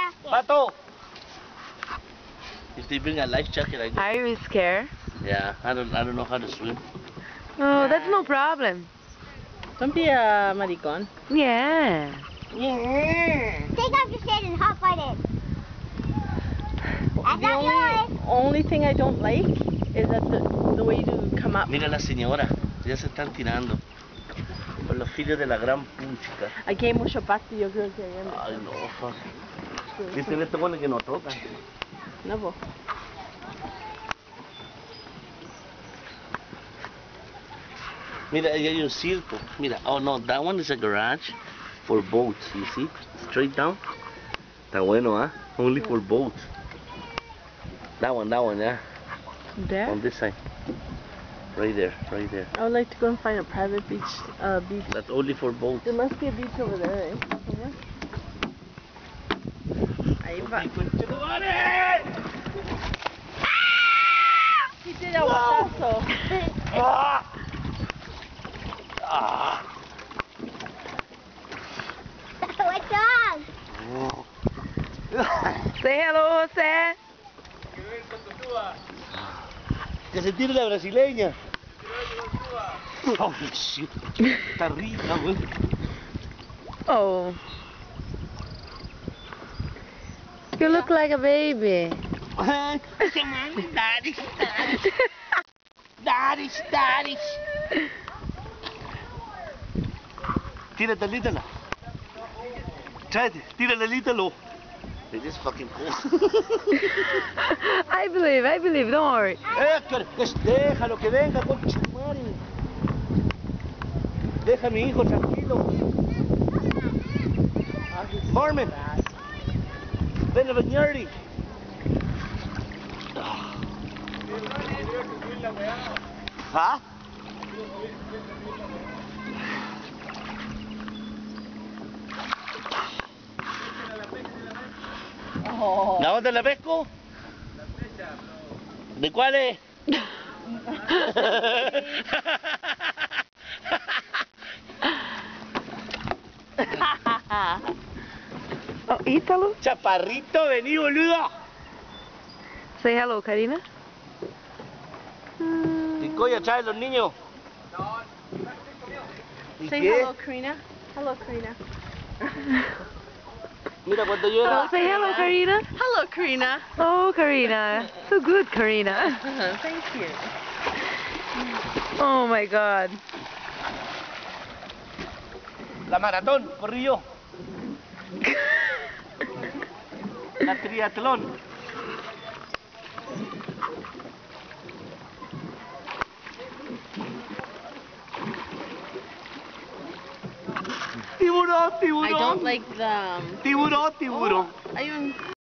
jacket. Pato! If they bring a life jacket, I guess. Are you scared? Yeah, I don't know how to swim. Oh, that's no problem. Don't be a maricón. Yeah. Take off your shirt and hop on it. That's not yours. Only thing I don't like is that the way you come up. Mira la señora, ya se están tirando. Por los filhos de la gran puchica. Aquí hay mucho pasto, yo creo que hay. Ay, no, fuck. Dicen estos buenos que no tocan. No, po. Mira, ahí hay un circo. Mira, oh no, that one is a garage for boats, you see? Straight down. Está bueno, huh? Only for boats. That one, yeah. There? On this side. Right there, right there. I would like to go and find a private beach. That's only for boats. There must be a beach over there, eh? Somewhere. Ahí va. He did a guatazo. What's wrong? Say hello, Jose. Que se tire la brasileña. Oh, shit. Está rica, güey. Oh. You look like a baby. Daddy. Tírate, lítalo. Tráete, tírale, lítalo. It is fucking cool. I believe, don't worry. Déjalo que venga, concha tu madre. Deja a mi hijo tranquilo. Mormon. Ven a bañarle. ¿Ah? Oh. ¿La dónde la pesco? ¿De cuál es? Oh, Ítalo. Chaparrito, vení, boludo. Say hello, Karina. Ticoya, trae los niños. ¿Y Say qué? hello, Karina. Hello, Karina. Mira, cuando yo era... Oh, say hello, Karina. Hello, Karina. Oh, Karina. So good, Karina. Thank you. Oh my God. La maratón, corrí yo. La triatlón. Tiburón. I don't like the... Tiburón. Oh, ayun.